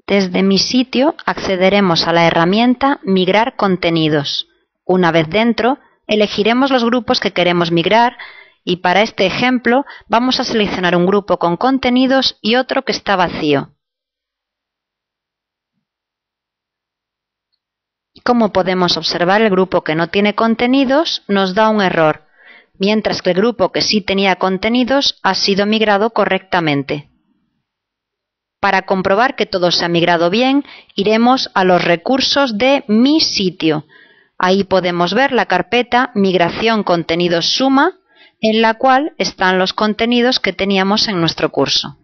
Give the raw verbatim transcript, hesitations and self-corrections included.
Desde mi sitio accederemos a la herramienta Migrar contenidos. Una vez dentro, elegiremos los grupos que queremos migrar y para este ejemplo vamos a seleccionar un grupo con contenidos y otro que está vacío. Como podemos observar, el grupo que no tiene contenidos nos da un error, mientras que el grupo que sí tenía contenidos ha sido migrado correctamente. Para comprobar que todo se ha migrado bien, iremos a los recursos de Mi sitio. Ahí podemos ver la carpeta Migración contenidos suma, en la cual están los contenidos que teníamos en nuestro curso.